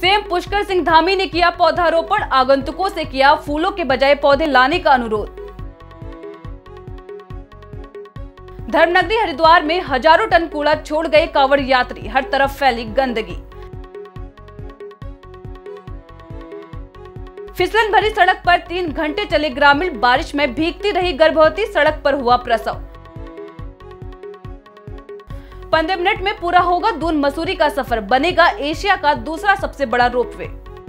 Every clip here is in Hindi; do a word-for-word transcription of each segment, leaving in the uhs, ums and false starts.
सीएम पुष्कर सिंह धामी ने किया पौधारोपण, आगंतुकों से किया फूलों के बजाय पौधे लाने का अनुरोध। धर्मनगरी हरिद्वार में हजारों टन कूड़ा छोड़ गए कांवड़ यात्री, हर तरफ फैली गंदगी। फिसलन भरी सड़क पर तीन घंटे चले ग्रामीण, बारिश में भीगती रही गर्भवती, सड़क पर हुआ प्रसव। पंद्रह मिनट में पूरा होगा दून मसूरी का सफर, बनेगा एशिया का दूसरा सबसे बड़ा रोपवे।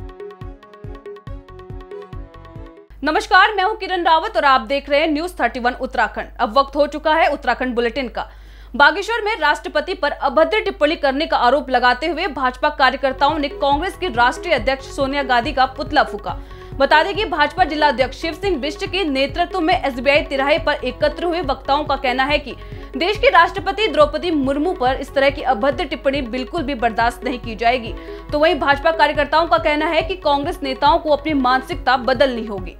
नमस्कार, मैं हूं किरण रावत और आप देख रहे हैं न्यूज इकतीस उत्तराखंड। अब वक्त हो चुका है उत्तराखंड बुलेटिन का। बागेश्वर में राष्ट्रपति पर अभद्र टिप्पणी करने का आरोप लगाते हुए भाजपा कार्यकर्ताओं ने कांग्रेस की राष्ट्रीय अध्यक्ष सोनिया गांधी का पुतला फूका। बता दें कि भाजपा जिला अध्यक्ष शिव सिंह बिष्ट के नेतृत्व में एसबीआई तिराहे पर एकत्र हुए वक्ताओं का कहना है कि देश की राष्ट्रपति द्रौपदी मुर्मू पर इस तरह की अभद्र टिप्पणी बिल्कुल भी बर्दाश्त नहीं की जाएगी। तो वहीं भाजपा कार्यकर्ताओं का कहना है कि कांग्रेस नेताओं को अपनी मानसिकता बदलनी होगी।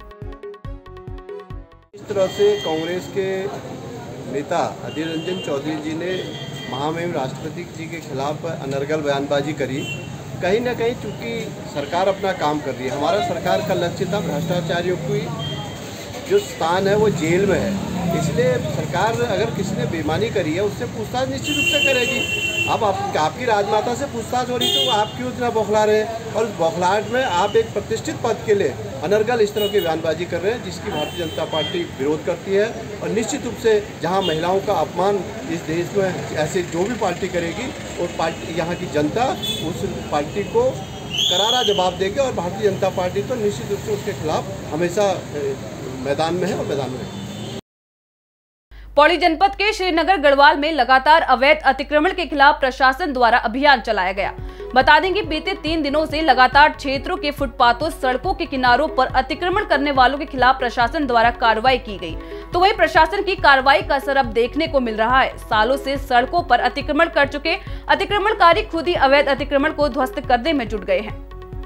इस तरह से कांग्रेस के नेता अधीर रंजन चौधरी जी ने महामहिम राष्ट्रपति जी के खिलाफ अनर्गल बयानबाजी करी। कहीं ना कहीं चूंकि सरकार अपना काम कर रही है, हमारा सरकार का लक्ष्य था भ्रष्टाचारियों की जो स्थान है वो जेल में है, इसलिए सरकार अगर किसी ने बेईमानी करी है उससे पूछताछ निश्चित रूप से करेगी। अब आप, आपकी राजमाता से पूछताछ हो रही तो आप क्यों इतना बौखला रहे हैं, और बौखलाहट में आप एक प्रतिष्ठित पद के लिए अनर्गल इस तरह की बयानबाजी कर रहे हैं जिसकी भारतीय जनता पार्टी विरोध करती है। और निश्चित रूप से जहां महिलाओं का अपमान इस देश में ऐसे जो भी पार्टी करेगी और पार्टी यहाँ की जनता उस पार्टी को करारा जवाब देगी, और भारतीय जनता पार्टी तो निश्चित रूप से उसके खिलाफ हमेशा मैदान में है और मैदान में है। पौड़ी जनपद के श्रीनगर गढ़वाल में लगातार अवैध अतिक्रमण के खिलाफ प्रशासन द्वारा अभियान चलाया गया। बता दें कि बीते तीन दिनों से लगातार क्षेत्रों के फुटपाथों, सड़कों के किनारों पर अतिक्रमण करने वालों के खिलाफ प्रशासन द्वारा कार्रवाई की गई। तो वहीं प्रशासन की कार्रवाई का असर अब देखने को मिल रहा है। सालों से सड़कों पर अतिक्रमण कर चुके अतिक्रमणकारी खुद ही अवैध अतिक्रमण को ध्वस्त करने में जुट गए हैं।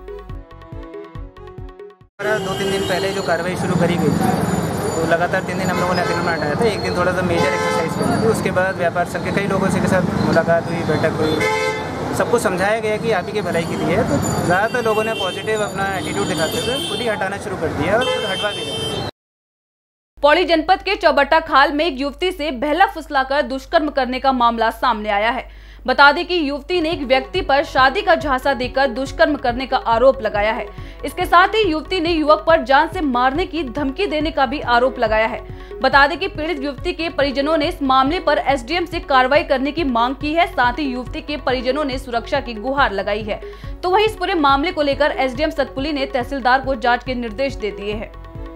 दो तीन दिन पहले जो कार्रवाई शुरू करी गई थी, तो लगातार तीन दिन हम लोगों ने अतिक्रमण हटाया था। एक दिन थोड़ा सा मेजर एक्सरसाइज करनी थी, उसके बाद व्यापार संघ के कई लोगों से के साथ मुलाकात हुई, बैठक हुई, सबको समझाया गया कि आप ही की भलाई के लिए है। तो ज़्यादातर लोगों ने पॉजिटिव अपना एटीट्यूड दिखाते हुए खुद ही हटाना शुरू कर दिया और खुद हटवा भी दिया। पौड़ी जनपद के चौबट्टा खाल में एक युवती से बहला फुसलाकर दुष्कर्म करने का मामला सामने आया है। बता दें कि युवती ने एक व्यक्ति पर शादी का झांसा देकर दुष्कर्म करने का आरोप लगाया है। इसके साथ ही युवती ने युवक पर जान से मारने की धमकी देने का भी आरोप लगाया है। बता दें कि पीड़ित युवती के परिजनों ने इस मामले पर एसडीएम से कार्रवाई करने की मांग की है। साथ ही युवती के परिजनों ने सुरक्षा की गुहार लगाई है। तो वहीं इस पूरे मामले को लेकर एसडीएम सतपुली ने तहसीलदार को जाँच के निर्देश दे दिए हैं।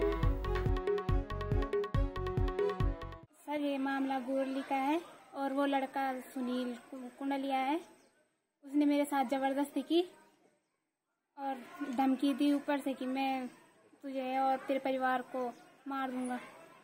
सर, ये मामला गोरली का है और वो लड़का सुनील कुंडलिया है। उसने मेरे साथ जबरदस्ती की और धमकी दी ऊपर से कि मैं तुझे और तेरे परिवार को मार दूंगा।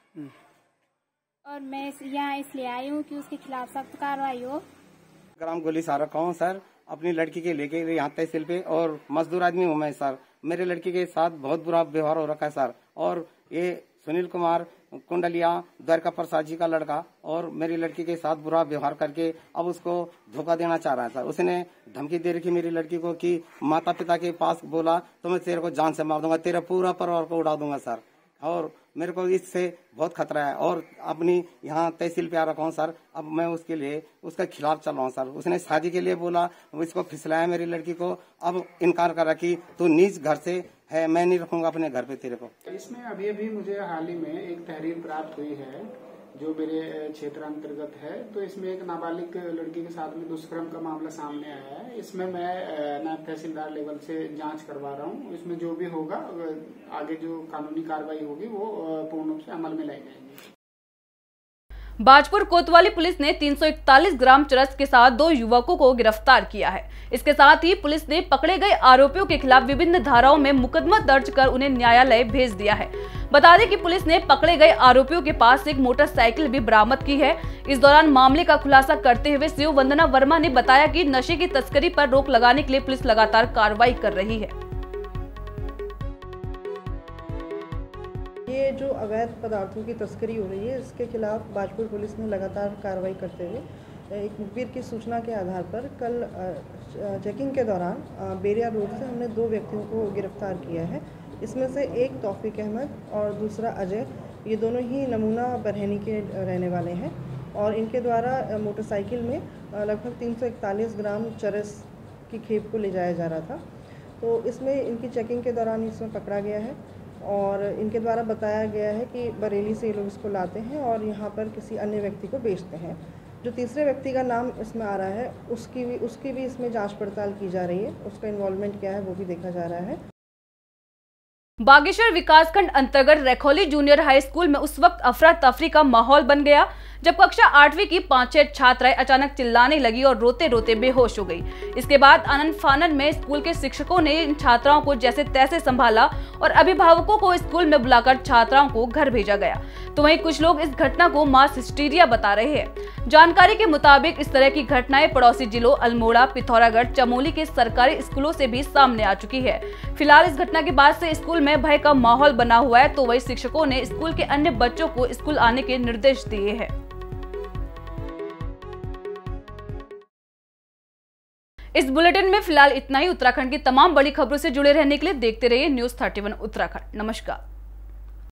और मैं यहाँ इसलिए आई हूँ कि उसके खिलाफ सख्त कार्रवाई हो। ग्राम गोली सारा कहूँ सर, अपनी लड़की के लेके यहाँ तहसील पे, और मजदूर आदमी हूँ मैं सर। मेरे लड़की के साथ बहुत बुरा व्यवहार हो रखा है सर। और ये सुनील कुमार कुंडलिया द्वारका प्रसाद जी का लड़का और मेरी लड़की के साथ बुरा व्यवहार करके अब उसको धोखा देना चाह रहा है सर। उसने धमकी दे रखी मेरी लड़की को कि माता पिता के पास बोला तो मैं तेरे को जान से मार दूंगा, तेरा पूरा परिवार को उड़ा दूंगा सर। और मेरे को इससे बहुत खतरा है और अपनी यहाँ तहसील पे आ रखा हूँ सर। अब मैं उसके लिए उसके खिलाफ चल रहा हूँ सर। उसने शादी के लिए बोला, इसको फिसलाया मेरी लड़की को, अब इनकार कर रहा कि तू निज घर से है, मैं नहीं रखूंगा अपने घर पे तेरे को। इसमें अभी अभी मुझे हाल ही में एक तहरीर प्राप्त हुई है जो मेरे क्षेत्र अंतर्गत है। तो इसमें एक नाबालिग लड़की के साथ में दुष्कर्म का मामला सामने आया है। इसमें मैं नायब तहसीलदार लेवल से जांच करवा रहा हूं। इसमें जो भी होगा आगे जो कानूनी कार्रवाई होगी वो पूर्ण रूप से अमल में लाई जाएगी। बाजपुर कोतवाली पुलिस ने तीन सौ इकतालीस ग्राम चरस के साथ दो युवकों को गिरफ्तार किया है। इसके साथ ही पुलिस ने पकड़े गए आरोपियों के खिलाफ विभिन्न धाराओं में मुकदमा दर्ज कर उन्हें न्यायालय भेज दिया है। बता दें कि पुलिस ने पकड़े गए आरोपियों के पास एक मोटरसाइकिल भी बरामद की है। इस दौरान मामले का खुलासा करते हुए सीओ वंदना वर्मा ने बताया कि नशे की तस्करी पर रोक लगाने के लिए पुलिस लगातार कार्रवाई कर रही है। ये जो अवैध पदार्थों की तस्करी हो रही है, इसके खिलाफ बाजपुर पुलिस ने लगातार कार्रवाई करते हुए एक मुखबिर की सूचना के आधार पर कल चेकिंग के दौरान बेरिया रोड से हमने दो व्यक्तियों को गिरफ्तार किया है। इसमें से एक तौफीक अहमद और दूसरा अजय, ये दोनों ही नमूना बरहनी के रहने वाले हैं और इनके द्वारा मोटरसाइकिल में लगभग तीन सौ इकतालीस ग्राम चरस की खेप को ले जाया जा रहा था। तो इसमें इनकी चेकिंग के दौरान इसमें पकड़ा गया है और इनके द्वारा बताया गया है कि बरेली से ये लोग इसको लाते हैं और यहाँ पर किसी अन्य व्यक्ति को बेचते हैं। जो तीसरे व्यक्ति का नाम इसमें आ रहा है उसकी भी उसकी भी इसमें जांच पड़ताल की जा रही है, उसका इन्वॉल्वमेंट क्या है वो भी देखा जा रहा है। बागेश्वर विकासखंड अंतर्गत रेखोली जूनियर हाई स्कूल में उस वक्त अफरा तफरी का माहौल बन गया जब कक्षा आठवीं की पांच छह छात्राएं अचानक चिल्लाने लगी और रोते रोते बेहोश हो गई। इसके बाद आनंद फानन में स्कूल के शिक्षकों ने इन छात्राओं को जैसे तैसे संभाला और अभिभावकों को स्कूल में बुलाकर छात्राओं को घर भेजा गया। तो वहीं कुछ लोग इस घटना को मास हिस्टीरिया बता रहे हैं। जानकारी के मुताबिक इस तरह की घटनाएं पड़ोसी जिलों अल्मोड़ा, पिथौरागढ़, चमोली के सरकारी स्कूलों से भी सामने आ चुकी है। फिलहाल इस घटना के बाद से स्कूल में भय का माहौल बना हुआ है, तो वही शिक्षकों ने स्कूल के अन्य बच्चों को स्कूल आने के निर्देश दिए हैं। इस बुलेटिन में फिलहाल इतना ही। उत्तराखंड की तमाम बड़ी खबरों से जुड़े रहने के लिए देखते रहिए न्यूज़ थर्टी वन उत्तराखंड। नमस्कार।